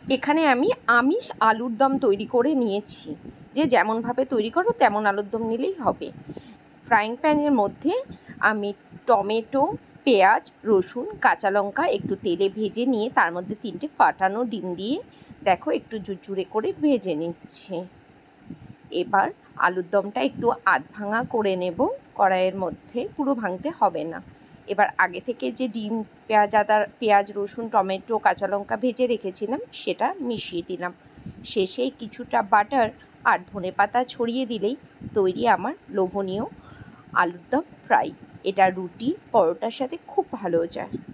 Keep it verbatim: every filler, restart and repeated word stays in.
এখানে আমি আমিষ আলুর দম তৈরি করে নিয়েছি। যে যেমনভাবে তৈরি করো তেমন আলুর দম নিলেই হবে। ফ্রাইং প্যানের মধ্যে আমি টমেটো, পেঁয়াজ, রসুন, কাঁচা লঙ্কা একটু তেলে ভেজে নিয়ে তার মধ্যে তিনটে ফাটানো ডিম দিয়ে দেখো একটু ঝুরঝুরে করে ভেজে নিচ্ছি। এবার আলুর দমটা একটু আধ ভাঙা করে নেব কড়াইয়ের মধ্যে, পুরো ভাঙতে হবে না। এবার আগে থেকে যে ডিম, পেঁয়াজ, আদা, পেঁয়াজ, রসুন, টমেটো, কাঁচা লঙ্কা ভেজে রেখেছিলাম সেটা মিশিয়ে দিলাম। শেষে কিছুটা বাটার আর ধনেপাতা ছড়িয়ে দিলেই তৈরি আমার লোভনীয় আলুর দম ফ্রাই। এটা রুটি, পরোটার সাথে খুব ভালো যায়।